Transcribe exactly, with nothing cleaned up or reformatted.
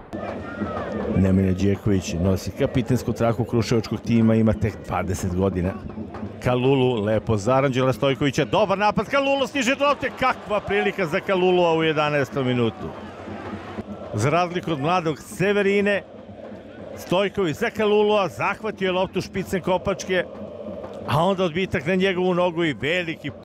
Nemanja Đeković nosi kapitensku traku kruševačkog tima, ima tek dvadeset godina. Kalulu, lepo za Aranđela Stojkovića, dobar napad, Kalulu stiže do lopte, kakva prilika za Kalulua u jedanaestom minutu. Za razliku od mladog Severine, Stojković za Kalulua, zahvatio je loptu špicem kopačke, a onda odbitak na njegovu nogu i veliki